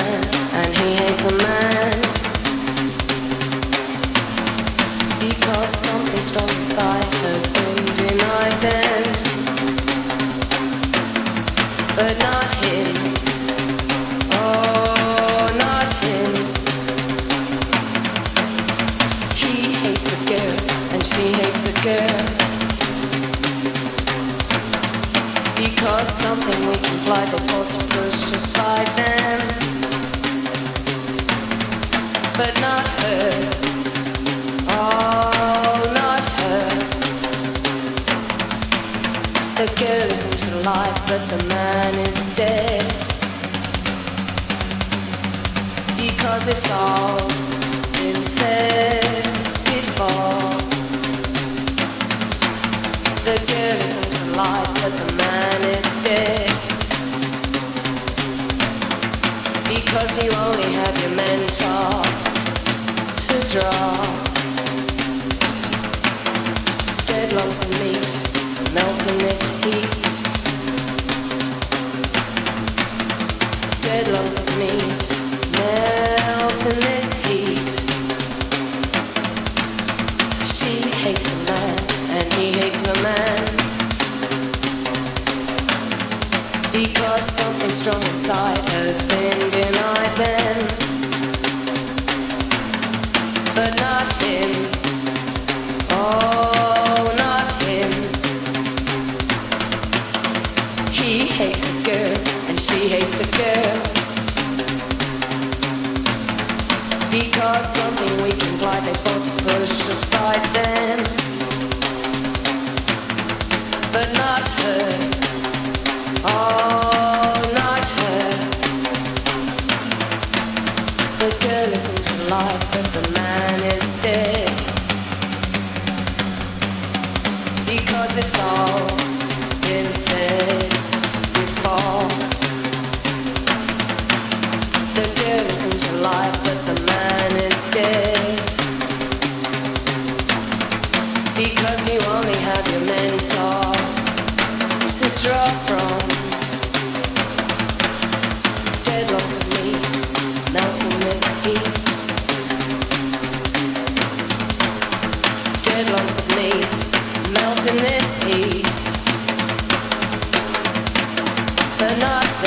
man, and he hates a man because something strong inside has been denied them, but not him. Oh, not him. He hates the girl, and she hates the girl because something we can fly, they want to push aside them, but not her. Oh, not her. The girl isn't alive, but the man is dead, because it's all been said before. The girl isn't alive, but the man is dead, because you only have your mentor to draw. Dead lumps of meat melt in this heat. Dead lumps of meat melt in this heat. She hates the man, and he hates the man, because something strong inside has been denied them, but not him. Oh, not him. He hates the girl, and she hates the girl, because something we can fly, they both push aside them, but not her. Oh, not her. The girl isn't alive, but the man is dead, because it's all been said before. The girl isn't alive, but the man is dead, because you only have your mentor to draw from. Dead lumps of meat melt in this heat. Dead lumps of meat melt in this heat, but not